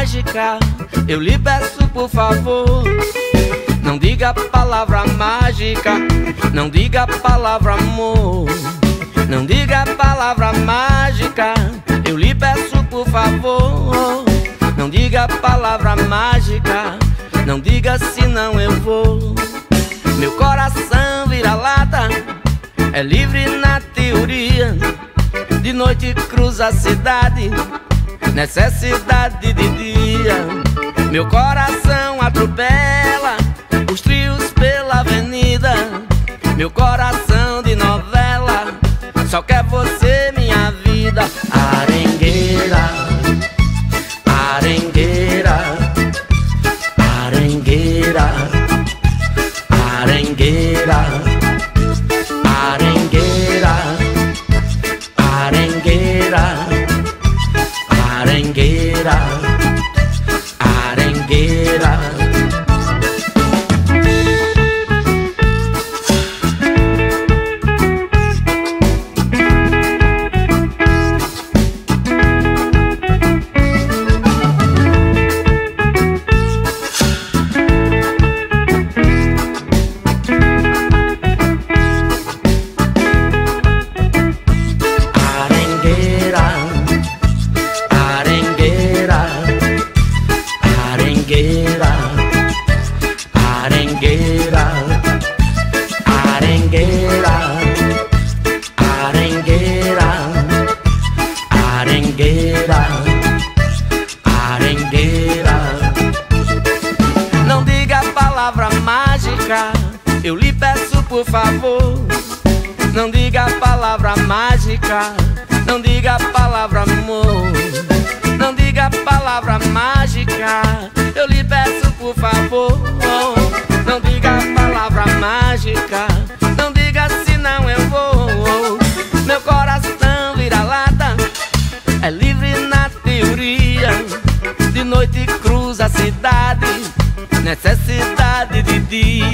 mágica, eu lhe peço por favor, não diga a palavra mágica, não diga a palavra amor. Não diga a palavra mágica, eu lhe peço por favor. Não diga a palavra mágica, não diga senão eu vou. Meu coração vira-lata, é livre na teoria. De noite cruza a cidade, necessidade de dia. Meu coração atropela os trios pela avenida. Meu coração de novela só quer você, minha vida. Arengueira, arengueira, arengueira, arengueira, arengueira, arengueira, arengueira, arengueira. Não diga a palavra mágica, eu lhe peço por favor. Não diga a palavra mágica, não diga a palavra amor. Não diga a palavra mágica, eu lhe peço por favor. Não diga a palavra mágica, não diga senão eu vou. Meu coração vira-lata, é livre na teoria. De noite cruza a cidade, necessidade de dia.